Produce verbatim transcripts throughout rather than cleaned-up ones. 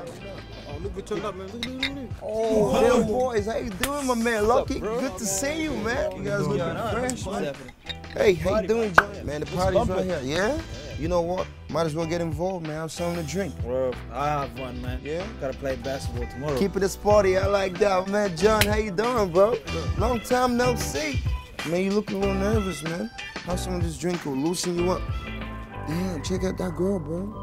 Oh, look, we turned up, man. Look, look, look, look. Oh, them boys, how you doing, my man? Lucky, good to see you, man. You guys looking fresh, man. Hey, how you doing, John? Man, the party's right here. Yeah? You know what? Might as well get involved, man. Have something to drink. Bro, I have one, man. Yeah? Gotta play basketball tomorrow. Keep it a sporty. I like that, man. John, how you doing, bro? Long time no see. Man, you looking a little nervous, man. How some of this drink will loosen you up? Damn, check out that girl, bro.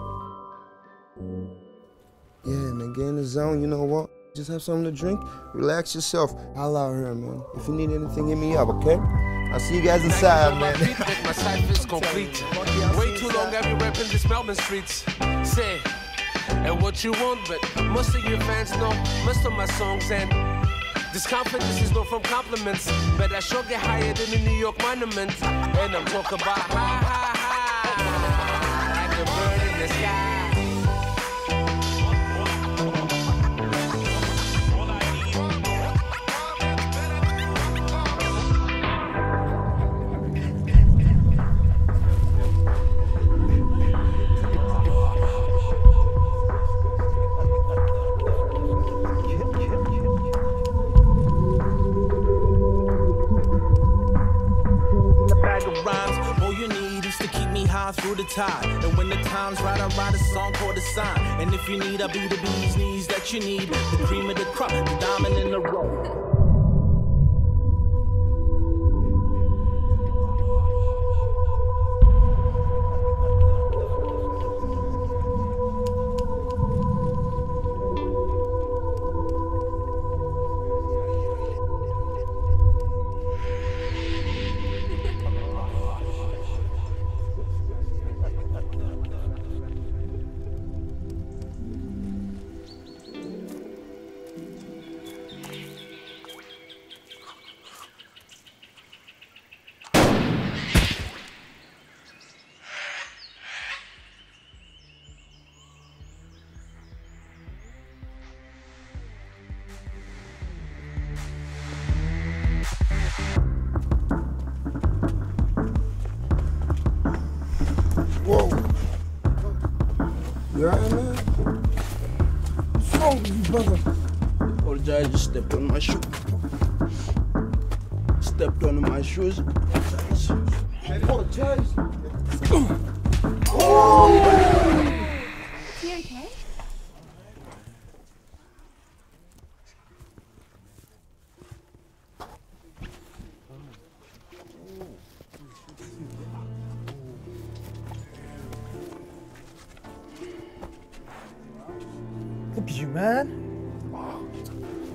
Yeah, man, get in the zone. You know what? Just have something to drink. Relax yourself. I'll out here, man. If you need anything, hit me up, okay? I'll see you guys inside, man. My cypher's complete. Way too long I've been rapping these Melbourne streets. Say, and what you want, but most of your fans know most of my songs, and this confidence is not from compliments, but I sure get higher than the New York monument. And I'm talking about high, high, high, like a bird in the sky. Through the tide, and when the time's right, I write a song called The Sign. And if you need, I'll be the bee's knees that you need, the cream of the crop, the diamond in the rough. Whoa. You alright, man? What's wrong with you, brother? Apologize, just stepped on my shoe. Stepped on my shoes. Apologize. Apologize? Oh! Is he okay? Look at you, man.